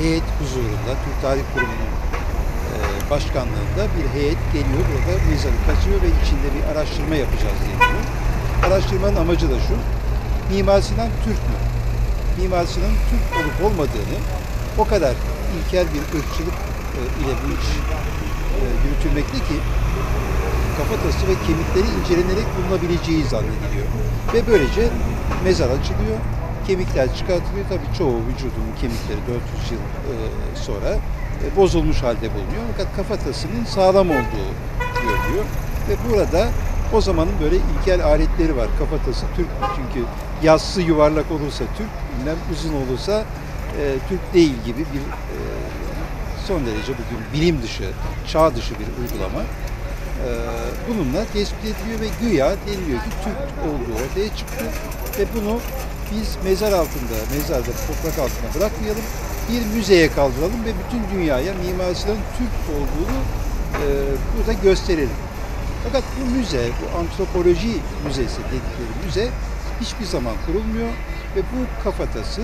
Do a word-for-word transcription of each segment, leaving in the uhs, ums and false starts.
heyet huzurunda, Türk Tarih Kurumu'nun e, başkanlığında bir heyet geliyor. Burada mezarı kazıyor ve içinde bir araştırma yapacağız diyor. Araştırmanın amacı da şu: Mimar Sinan Türk mü? Mimar Sinan'ın Türk olup olmadığını, o kadar ilkel bir ırkçılık e, ile bu iş e, yürütülmekte ki kafatası ve kemikleri incelenerek bulunabileceği zannediliyor. Ve böylece mezar açılıyor, kemikler çıkartılıyor. Tabii çoğu vücudunun kemikleri dört yüz yıl e, sonra e, bozulmuş halde bulunuyor. Fakat kafatasının sağlam olduğu görülüyor. Ve burada o zamanın böyle ilkel aletleri var. Kafatası Türk mü? Çünkü yassı yuvarlak olursa Türk, bilmem uzun olursa e, Türk değil gibi bir e, son derece bugün bilim dışı, çağ dışı bir uygulama. E, bununla tespit ediliyor ve güya deniliyor ki Türk olduğu ortaya çıktı ve bunu biz mezar altında, mezarda toprak altına bırakmayalım, bir müzeye kaldıralım ve bütün dünyaya Mimar Sinan'ın Türk olduğunu e, burada gösterelim. Fakat bu müze, bu antropoloji müzesi dedikleri müze hiçbir zaman kurulmuyor ve bu kafatası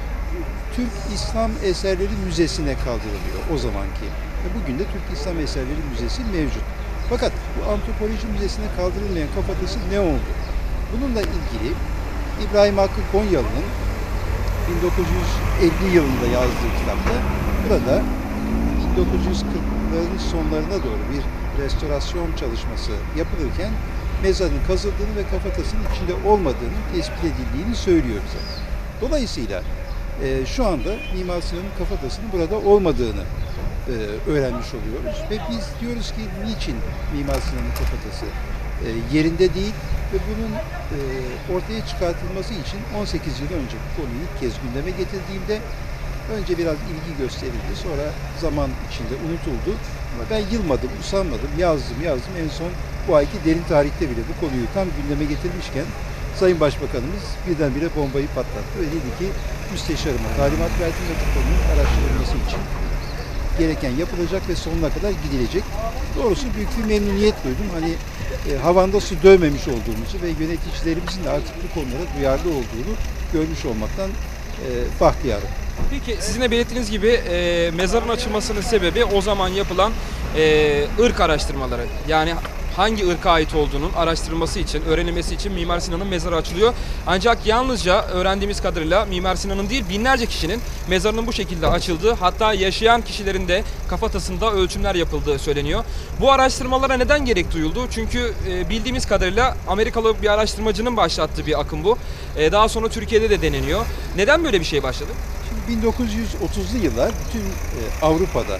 Türk İslam Eserleri Müzesi'ne kaldırılıyor o zamanki. Ve bugün de Türk İslam Eserleri Müzesi mevcut. Fakat bu antropoloji müzesine kaldırılmayan kafatası ne oldu? Bununla ilgili İbrahim Hakkı Konyalı'nın bin dokuz yüz elli yılında yazdığı kitapta burada bin dokuz yüz kırkların sonlarına doğru bir restorasyon çalışması yapılırken mezarın kazıldığını ve kafatasının içinde olmadığını tespit edildiğini söylüyor bize. Dolayısıyla e, şu anda Mimar Sinan'ın kafatasının burada olmadığını e, öğrenmiş oluyoruz ve biz diyoruz ki niçin Mimar Sinan'ın kafatası e, yerinde değil ve bunun e, ortaya çıkartılması için on sekiz yıl önce bu konuyu ilk kez gündeme getirdiğimde önce biraz ilgi gösterildi, sonra zaman içinde unutuldu. Ama ben yılmadım, usanmadım, yazdım, yazdım. En son bu ayki Derin Tarih'te bile bu konuyu tam gündeme getirmişken Sayın Başbakanımız birdenbire bombayı patlattı ve dedi ki müsteşarıma talimat verdim ve bu konunun araştırılması için gereken yapılacak ve sonuna kadar gidilecek. Doğrusu büyük bir memnuniyet duydum. Hani e, havanda su dövmemiş olduğumuzu ve yöneticilerimizin de artık bu konulara duyarlı olduğunu görmüş olmaktan e, bahtiyarım. Peki sizin de belirttiğiniz gibi e, mezarın açılmasının sebebi o zaman yapılan e, ırk araştırmaları. Yani hangi ırka ait olduğunun araştırılması için, öğrenilmesi için Mimar Sinan'ın mezarı açılıyor. Ancak yalnızca öğrendiğimiz kadarıyla Mimar Sinan'ın değil binlerce kişinin mezarının bu şekilde açıldığı, hatta yaşayan kişilerin de kafatasında ölçümler yapıldığı söyleniyor. Bu araştırmalara neden gerek duyuldu? Çünkü e, bildiğimiz kadarıyla Amerikalı bir araştırmacının başlattığı bir akım bu. E, daha sonra Türkiye'de de deneniyor. Neden böyle bir şey başladı? Şimdi bin dokuz yüz otuzlu yıllar bütün e, Avrupa'da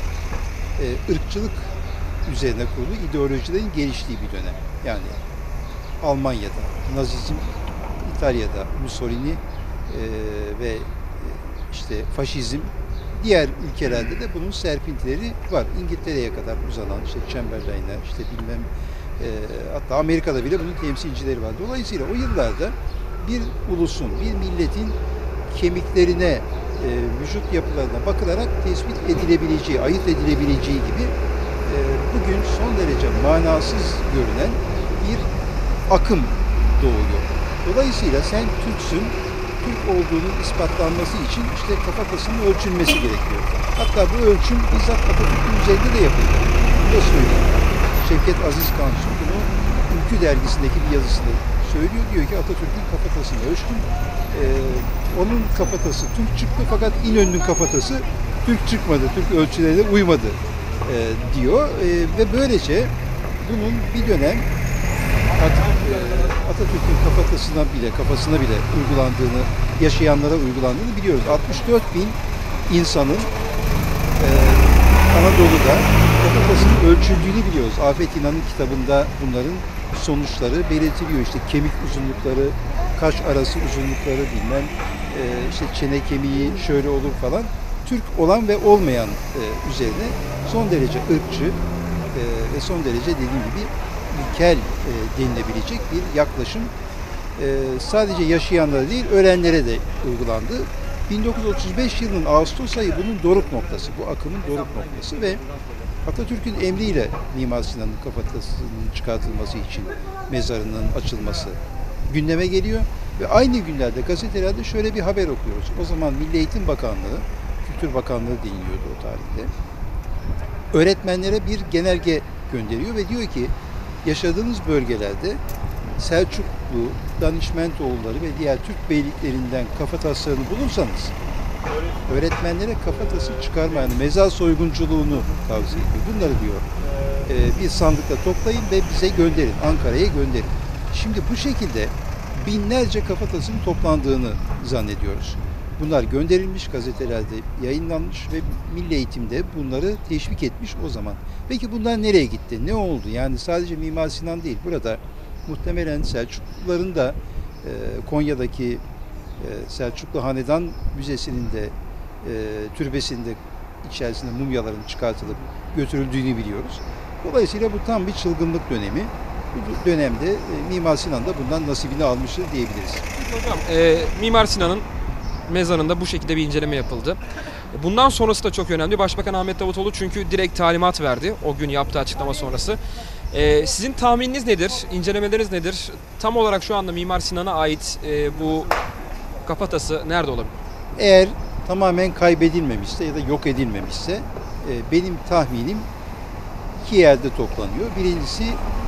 e, ırkçılık üzerine kurulu ideolojilerin geliştiği bir dönem. Yani Almanya'da, Nazizm, İtalya'da, Mussolini e, ve e, işte faşizm, diğer ülkelerde de bunun serpintileri var. İngiltere'ye kadar uzanan işte Chamberlain'ler, işte bilmem e, hatta Amerika'da bile bunun temsilcileri var. Dolayısıyla o yıllarda bir ulusun, bir milletin kemiklerine, e, vücut yapılarına bakılarak tespit edilebileceği, ayırt edilebileceği gibi e, bugün son derece manasız görünen bir akım doğuyor. Dolayısıyla sen Türksün, Türk olduğunun ispatlanması için işte kafatasının ölçülmesi gerekiyor. Hatta bu ölçüm bizzat Atatürk'ün üzerinde de yapıldı. Bunu da söyleyeyim. Şevket Aziz Kansu bunu Ülkü dergisindeki bir yazısında söylüyor. Diyor ki Atatürk'ün kafatasını ölçtüm. Ee, onun kafatası Türk çıktı fakat İnönü'nün kafatası Türk çıkmadı. Türk ölçülerine uymadı e, diyor. E, ve böylece bunun bir dönem artık e, Atatürk'ün kafatasına bile, kafasına bile uygulandığını, yaşayanlara uygulandığını biliyoruz. altmış dört bin insanın e, Anadolu'da kafatasının ölçüldüğünü biliyoruz. Afet İnan'ın kitabında bunların sonuçları belirtiliyor. İşte kemik uzunlukları, kaş arası uzunlukları bilmem, e, işte çene kemiği şöyle olur falan. Türk olan ve olmayan e, üzerine son derece ırkçı e, ve son derece dediğim gibi ilkel e, denilebilecek bir yaklaşım e, sadece yaşayanlara değil ölenlere de uygulandı. bin dokuz yüz otuz beş yılının Ağustos ayı bunun doruk noktası, bu akımın doruk noktası ve Atatürk'ün emriyle Mimar Sinan'ın kafatasının çıkartılması için mezarının açılması gündeme geliyor ve aynı günlerde gazetelerde şöyle bir haber okuyoruz. O zaman Milli Eğitim Bakanlığı, Kültür Bakanlığı deniliyordu o tarihte. Öğretmenlere bir genelge gönderiyor ve diyor ki yaşadığınız bölgelerde Selçuklu, Danişmentoğulları ve diğer Türk beyliklerinden kafataslarını bulursanız öğretmenlere kafatası çıkarma, yani mezar soygunculuğunu tavsiye ediyor. Bunları diyor e, bir sandıkta toplayın ve bize gönderin, Ankara'ya gönderin. Şimdi bu şekilde binlerce kafatasının toplandığını zannediyoruz. Bunlar gönderilmiş, gazetelerde yayınlanmış ve Milli Eğitim'de bunları teşvik etmiş o zaman. Peki bunlar nereye gitti? Ne oldu? Yani sadece Mimar Sinan değil, burada muhtemelen Selçukluların da e, Konya'daki e, Selçuklu Hanedan Müzesi'nin de e, türbesinde içerisinde mumyaların çıkartılıp götürüldüğünü biliyoruz. Dolayısıyla bu tam bir çılgınlık dönemi. Bu dönemde e, Mimar Sinan da bundan nasibini almıştır diyebiliriz. Hocam, e, Mimar Sinan'ın mezarında bu şekilde bir inceleme yapıldı. Bundan sonrası da çok önemli. Başbakan Ahmet Davutoğlu çünkü direkt talimat verdi o gün yaptığı açıklama sonrası. Ee, sizin tahmininiz nedir? İncelemeleriniz nedir? Tam olarak şu anda Mimar Sinan'a ait e, bu kafatası nerede olabilir? Eğer tamamen kaybedilmemişse ya da yok edilmemişse e, benim tahminim iki yerde toplanıyor. Birincisi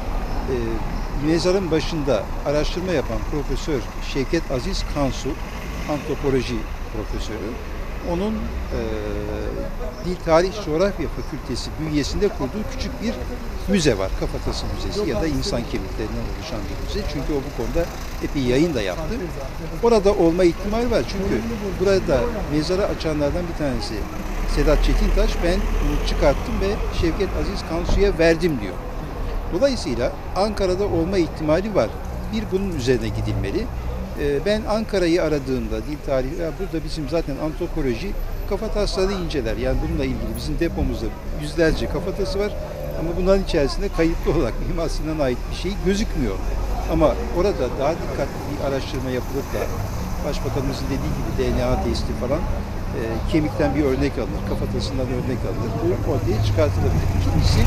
e, mezarın başında araştırma yapan Profesör Şevket Aziz Kansu, antropoloji profesörü. Onun e, Dil Tarih Coğrafya Fakültesi bünyesinde kurduğu küçük bir müze var. Kafatası Müzesi ya da insan kemiklerinden oluşan bir müze. Çünkü o bu konuda epey yayın da yaptı. Orada olma ihtimali var. Çünkü burada mezarı açanlardan bir tanesi Sedat Çetintaş, ben bunu çıkarttım ve Şevket Aziz Kansu'ya verdim diyor. Dolayısıyla Ankara'da olma ihtimali var. Bir bunun üzerine gidilmeli. Ben Ankara'yı aradığımda dil tarihi, ya burada bizim zaten antropoloji kafatasları inceler. Yani bununla ilgili bizim depomuzda yüzlerce kafatası var. Ama bunların içerisinde kayıtlı olarak Mimar Sinan'a ait bir şey gözükmüyor. Ama orada daha dikkatli bir araştırma yapılıp da Başbakanımızın dediği gibi D N A testi falan e, kemikten bir örnek alınır, kafatasından örnek alınır. Bu ortaya çıkartılabilir. İkincisi,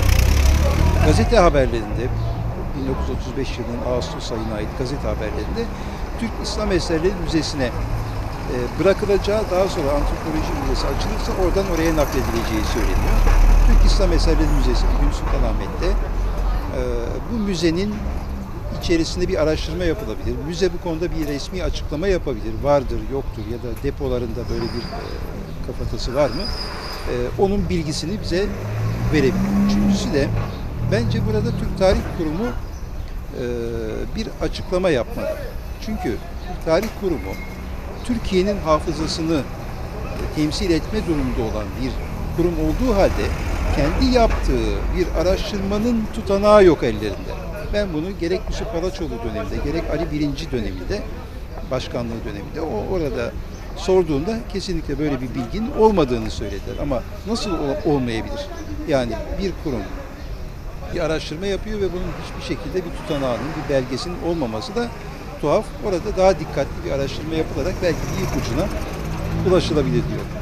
gazete haberlerinde bin dokuz yüz otuz beş yılının Ağustos ayına ait gazete haberlerinde Türk İslam Eserleri Müzesi'ne e, bırakılacağı, daha sonra Antropoloji Müzesi açılırsa oradan oraya nakledileceği söyleniyor. Türk İslam Eserleri Müzesi bugün Sultanahmet'te. E, bu müzenin içerisinde bir araştırma yapılabilir. Müze bu konuda bir resmi açıklama yapabilir. Vardır, yoktur ya da depolarında böyle bir e, kafatası var mı? E, onun bilgisini bize verebilir. Üçüncüsü de bence burada Türk Tarih Kurumu e, bir açıklama yapmalı. Çünkü Türk Tarih Kurumu Türkiye'nin hafızasını temsil etme durumunda olan bir kurum olduğu halde kendi yaptığı bir araştırmanın tutanağı yok ellerinde. Ben bunu gerek Yusuf Alaçoğlu döneminde, gerek Ali Birinci döneminde, başkanlığı döneminde o orada sorduğunda kesinlikle böyle bir bilginin olmadığını söylediler. Ama nasıl olmayabilir? Yani bir kurum bir araştırma yapıyor ve bunun hiçbir şekilde bir tutanağının, bir belgesinin olmaması da tuhaf. Orada daha dikkatli bir araştırma yapılarak belki bir ipucuna ulaşılabilir diyor.